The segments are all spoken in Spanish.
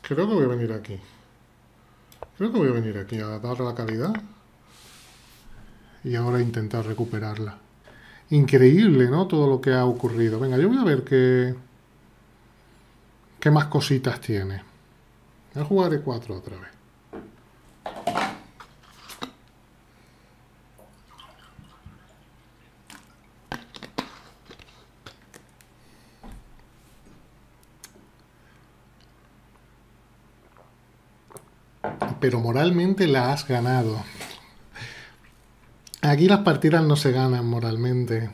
Creo que voy a venir aquí. Creo que voy a venir aquí a dar la calidad. Y ahora intentar recuperarla. Increíble, ¿no? Todo lo que ha ocurrido. Venga, yo voy a ver qué más cositas tiene. Voy a jugar E4 otra vez. Pero moralmente la has ganado. Aquí las partidas no se ganan moralmente.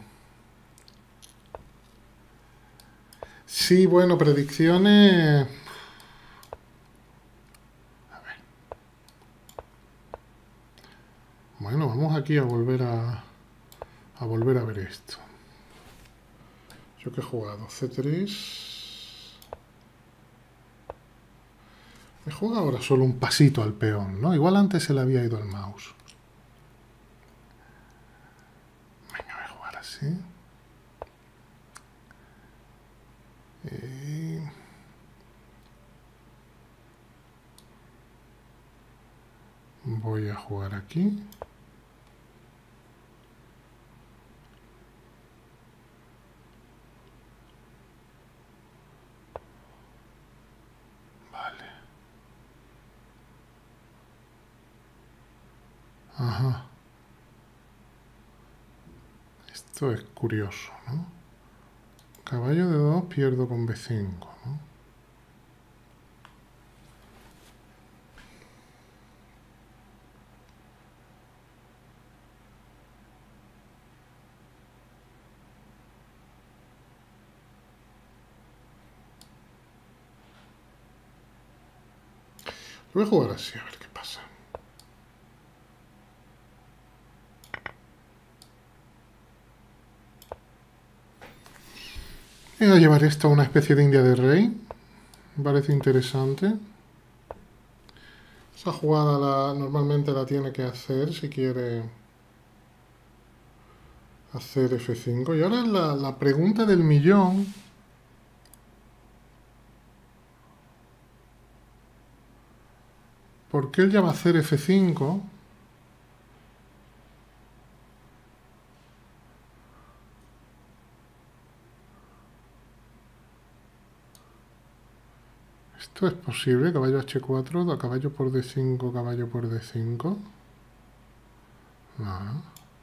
Sí, bueno, predicciones... Bueno, vamos aquí a volver a ver esto. ¿Yo qué he jugado? C3... Me juega ahora solo un pasito al peón, ¿no? Igual antes se le había ido el mouse. Venga, voy a jugar así. Voy a jugar aquí. Vale. Ajá. Esto es curioso, ¿no? Caballo de 2 pierdo con B5, ¿no? Voy a jugar así, a ver qué pasa. Voy a llevar esto a una especie de India de rey. Me parece interesante. Esa jugada normalmente la tiene que hacer si quiere hacer F5. Y ahora la pregunta del millón. ¿Por qué él ya va a hacer F5? Esto es posible, caballo H4, caballo por D5, caballo por D5. No.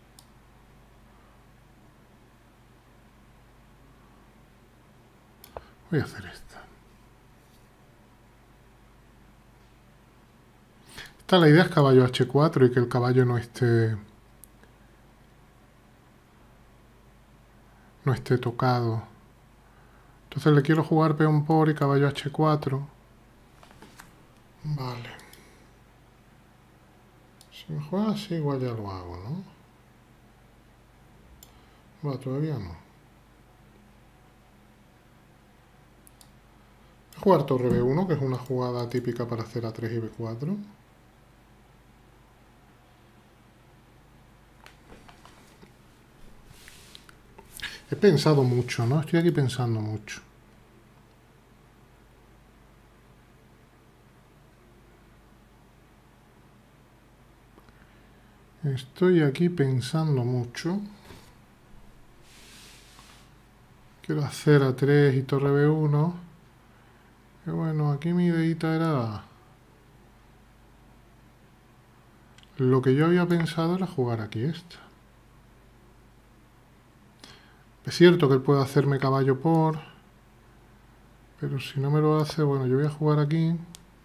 Voy a hacer esta. La idea es caballo H4 y que el caballo no esté tocado. Entonces le quiero jugar peón por y caballo H4. Vale. Si me juega así igual ya lo hago, ¿no? Va, todavía no. Voy a jugar torre B1, que es una jugada típica para hacer A3 y B4. He pensado mucho, ¿no? Estoy aquí pensando mucho. Estoy aquí pensando mucho. Quiero hacer A3 y torre B1. Que bueno, aquí mi ideita era... Lo que yo había pensado era jugar aquí esta. Es cierto que él puede hacerme caballo por... Pero si no me lo hace, bueno, yo voy a jugar aquí.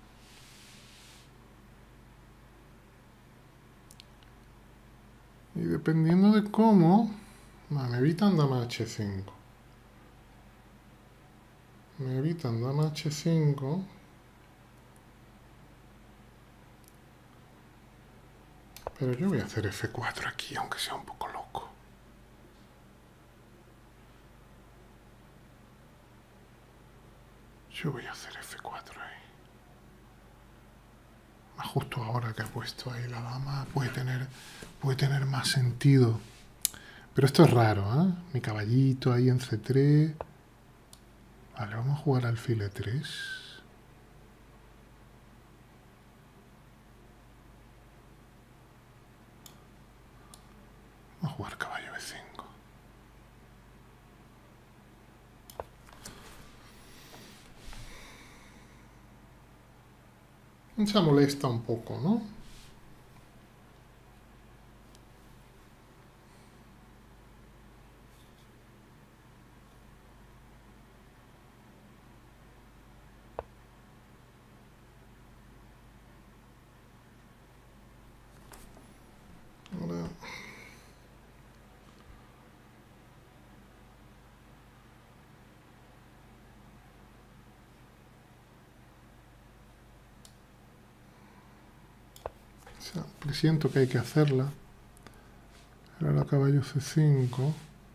Y dependiendo de cómo... me evitan dama H5. Me evitan dama H5. Pero yo voy a hacer F4 aquí, aunque sea un poco loco. Yo voy a hacer F4 ahí. Justo ahora que ha puesto ahí la dama, puede tener más sentido. Pero esto es raro, ¿eh? Mi caballito ahí en C3. Vale, vamos a jugar alfil E3. F5. Se molesta un poco, ¿no? Ahora... presiento que hay que hacerla. Ahora caballo C5.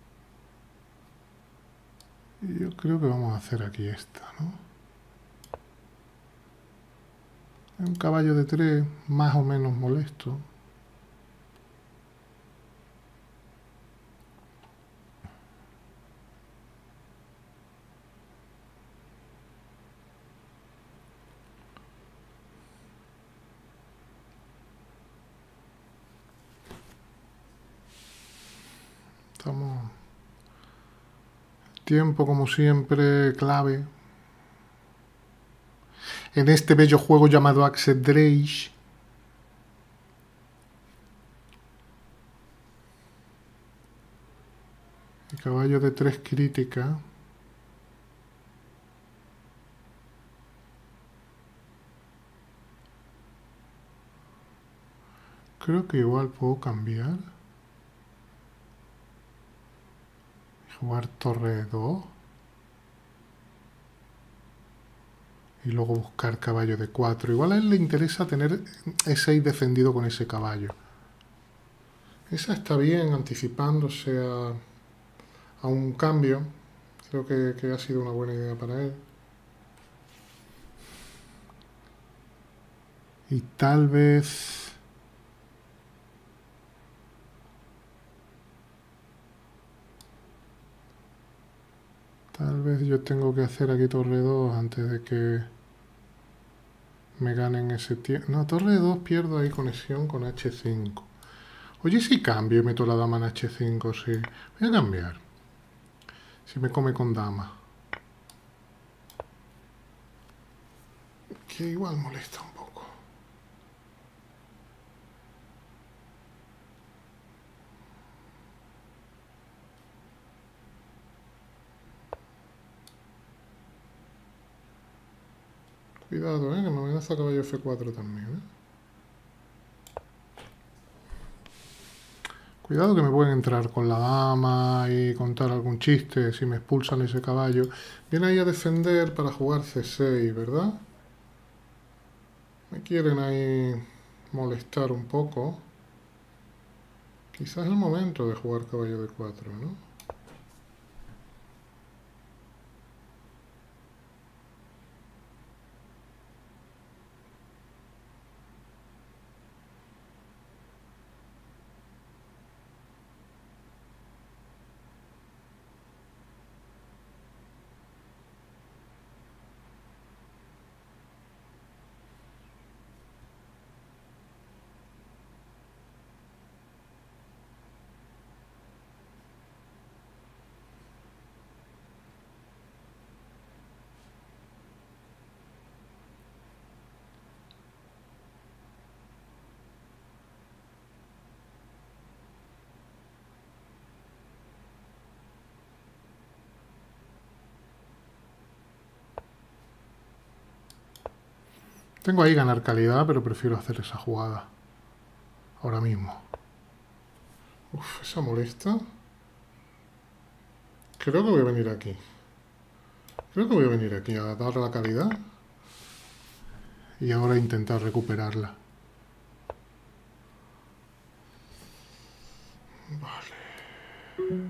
Y yo creo que vamos a hacer aquí esta, ¿no? Un caballo de 3 más o menos molesto. Estamos... Tiempo, como siempre, clave. En este bello juego llamado ajedrez. El caballo de 3 crítica. Creo que igual puedo cambiar. Jugar torre 2. Y luego buscar caballo de 4. Igual a él le interesa tener E6 defendido con ese caballo. Esa está bien, anticipándose a un cambio. Creo que ha sido una buena idea para él. Y tal vez... Tal vez yo tengo que hacer aquí torre 2 antes de que me ganen ese tiempo. No, torre 2 pierdo ahí conexión con H5. Oye, si cambio y meto la dama en H5, sí. Voy a cambiar. Si me come con dama. Que igual molesta un poco. Cuidado, que me amenaza caballo F4 también, Cuidado que me pueden entrar con la dama y contar algún chiste si me expulsan ese caballo. Viene ahí a defender para jugar C6, ¿verdad? Me quieren ahí molestar un poco. Quizás es el momento de jugar caballo de 4, ¿no? Tengo ahí ganar calidad, pero prefiero hacer esa jugada. Ahora mismo. Uf, esa molesta. Creo que voy a venir aquí. Creo que voy a venir aquí a dar la calidad. Y ahora intentar recuperarla. Vale.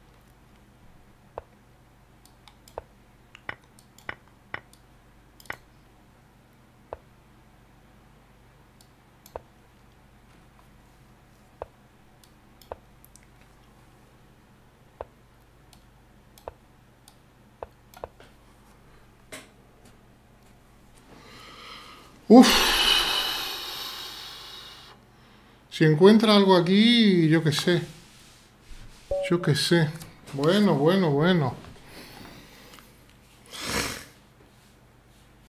Uf. Si encuentra algo aquí, yo qué sé. Yo qué sé. Bueno, bueno, bueno.